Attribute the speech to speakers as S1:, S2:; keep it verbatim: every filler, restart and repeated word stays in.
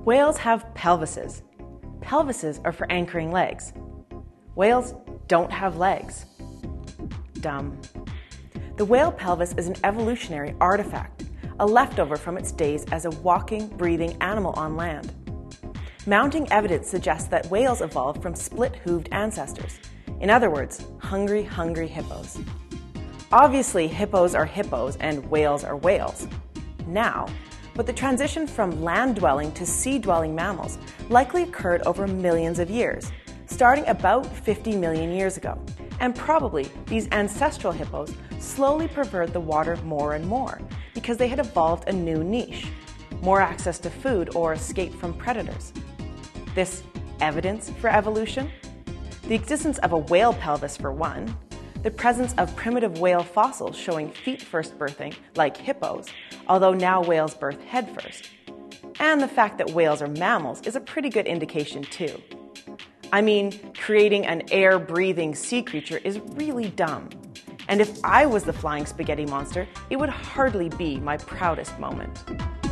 S1: Whales have pelvises. Pelvises are for anchoring legs. Whales don't have legs. Dumb. The whale pelvis is an evolutionary artifact, a leftover from its days as a walking, breathing animal on land. Mounting evidence suggests that whales evolved from split-hooved ancestors. In other words, hungry, hungry hippos. Obviously, hippos are hippos and whales are whales. Now, but the transition from land-dwelling to sea-dwelling mammals likely occurred over millions of years, starting about fifty million years ago. And probably these ancestral hippos slowly preferred the water more and more because they had evolved a new niche, more access to food or escape from predators. This evidence for evolution? The existence of a whale pelvis for one, the presence of primitive whale fossils showing feet-first birthing, like hippos, although now whales birth head-first. And the fact that whales are mammals is a pretty good indication too. I mean, creating an air-breathing sea creature is really dumb. And if I was the flying spaghetti monster, it would hardly be my proudest moment.